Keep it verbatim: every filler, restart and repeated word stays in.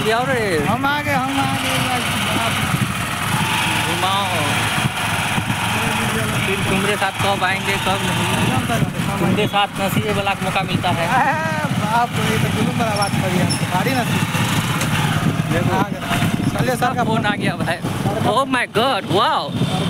भी आओ रे। हम आ गए हम आ गए घुमाओ। फिर तुम्हारे साथ कब आएंगे कब नहीं। तुम्हारे साथ नसीब वाला मौका मिलता है। आप ये तो जुलूम वाला बात करिए, भारी नसीब। देखो चलिए सर का फोन आ गया भाई। Oh my god wow.